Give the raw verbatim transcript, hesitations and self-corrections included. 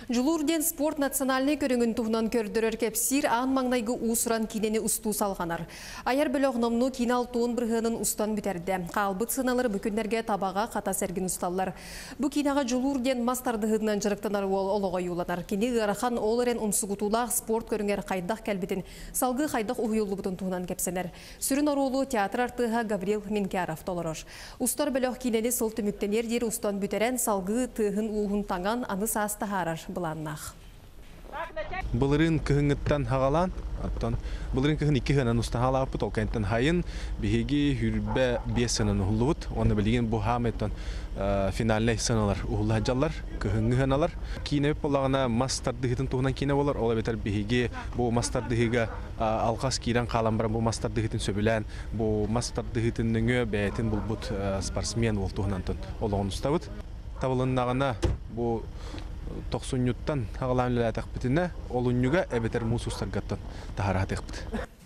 Julurden sport национальный көріңін туғынан көрдірер кепсир ан маңнайғы усыран кинені ұсту салғанар. Айар бөліғнымны кинал туын бірғының ұстан бітерді. Қалбыт сыналар бүкіндерге табаға қата сәргін ұсталар. Бұ кинаға Julurden мастардығынан жырықтанар ол олыға юланар. Кені ғарахан олырен ұмсығытулақ спорт көріңер қайдақ кәлбітін, салғы қайдақ ұйылы бұтын туғынан кепсенер. Сүрін орулы театр артыға Гаврил Минкяров толырыр. Ұстар бөліғ кинені сол түміктенер дер ұстан бүтерен салғы тығын уғын таңан аны саста харар. Бұлырын күйіңіттен хағалан, бұлырын күйін екі ғынан ұстан халапы толкайынтан хайын бігеге хүрбе бес сынын ұғылуыд. Оны білген бұл хаметтен финаліне сыналар ұғылы хаджалар, күйінгі ғаналар. Кейінеп болағына мастардығытын туғынан кейіне болар. Ола бетер бігеге бұл мастардығыға алғас кейрен қалан баран бұл мастардығытын сөбілән, бұл мастардығытын нүңі бәйтін бұл бұд спортсмен ол туғынан олығын ұстауыд. Табылыннағына бұл тоқсуньюттан ағалан ләтәқ бітіне, ол үнніға әбетер мұсустар ғаттан тағара атық біт.